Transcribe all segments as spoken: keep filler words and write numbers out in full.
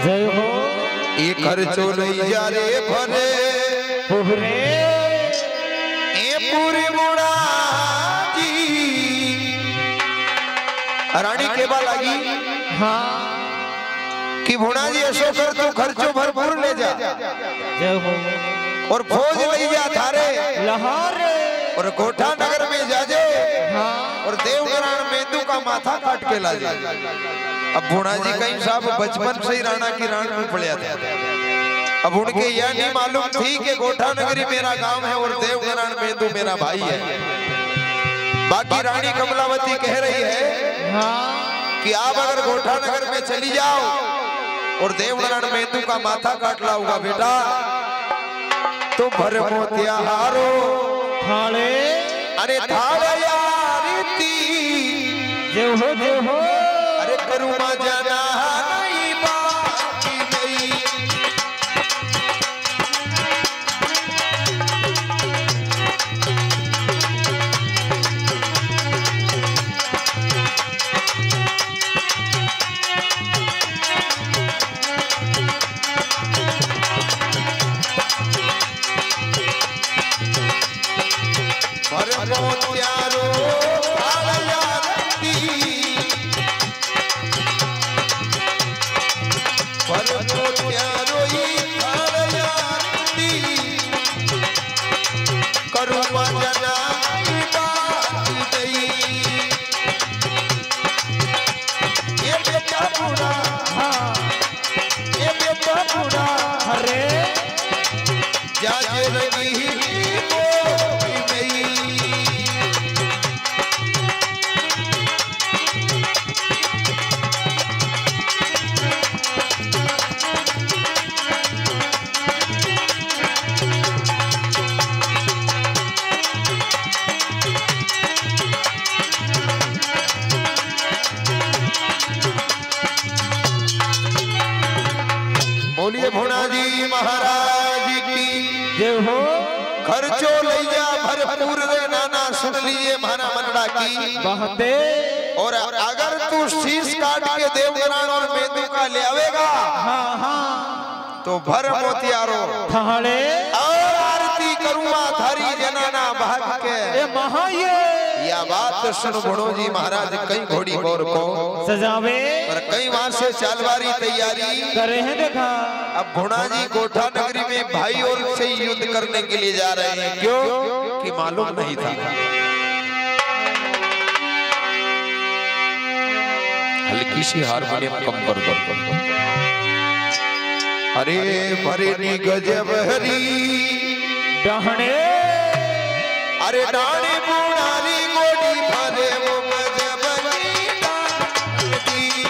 जय हो ये खर्चो नहीं जा रे भरे पुहरे ए पूरी मुड़ा जी रानी के बा लगी हाँ कि भुना जी ऐसो कर तू खर्चो भरपूर ले जा जय हो और फौज ले जा थारे लाहौर और कोठा नगर में जाजे हाँ और देवगरान मेंदू का माथा काट के ला जा। अब भुना जी कहीं साहब बचपन से ही राणा की रान में पड़े थे। अब उनके यह नहीं मालूम थी कि गोठा नगरी मेरा गांव है और देवगरान मेंदू मेरा भाई है। बाकी रानी कमलावती कह रही है हाँ कि आप अगर गोठा नगर में चली जाओ और देवगरान मेंदू का माथा काट लाऊंगा बेटा तो भर मोतिया हारो थाले अरे थाले यारी ती जय हो जय हो अरे करूँगा जाना नहीं बाकी नहीं भर मोतियारो थाले यारी बोलिए भुना जी महाराज की जय हो खर्चो लैया भरपूर रे नाना सुन लिए माना मनड़ा की बहते और अगर तू शीश काट के देवगरान और मेंदू का ले आवेगा हाँ हाँ तो भर मोतियारो थाले और आरती करूँगा थारी जनाना भाग के ए महाये या बात सुन भुनो जी महाराज कई घोड़ी गौर को सजावे और कई वहां से चालवारी तैयारी करे हैं देखा अब भुना जी गोठा नगरी में भाई और से युद्ध करने के लिए जा रहे हैं क्यों कि मालूम नहीं था। हल्की सी हारमोनियम कम कर दो। अरे भरे नी गजब हरी डहने अरे डाणी बुढ़ारी गोड़ी भरे वो गजब की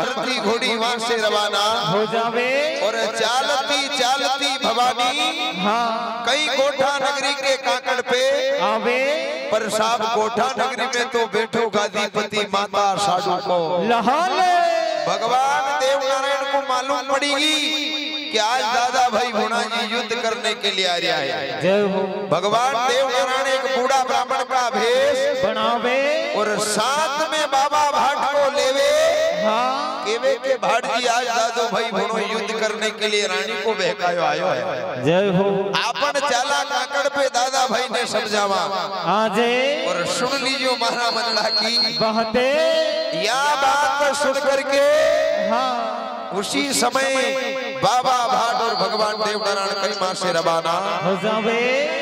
भरती घोड़ी वहां से रवाना हो जावे। और चालती चालती भवानी हाँ कई गोठा नगरी के काकड़ पे आवे। पर साहब गोठा नगरी में तो बैठो गादीपति माता साधु को लहाले भगवान देव नारायण को मालूम पड़ेगी कि आज दादा भाई गुणा जी युद्ध करने के लिए आ रहा है। जय हो। भगवान देव नारायण एक बूढ़ा ब्राह्मण का भेष बनावे और साथ में बाबा भाट को लेवे। हाँ केवे के भाट जी आज दादो भाई गुणो युद्ध करने के लिए रानी को बहकायो आयो है। जय हो। आपन चाला काकड़ पे दादा भाई ने समझावा आजे और सुन लीजियो महारा मंडला की बहते। या बात सुन करके हाँ उसी समय बाबा भाट और भगवान देव नारायण कई मां से रवाना हो जावे।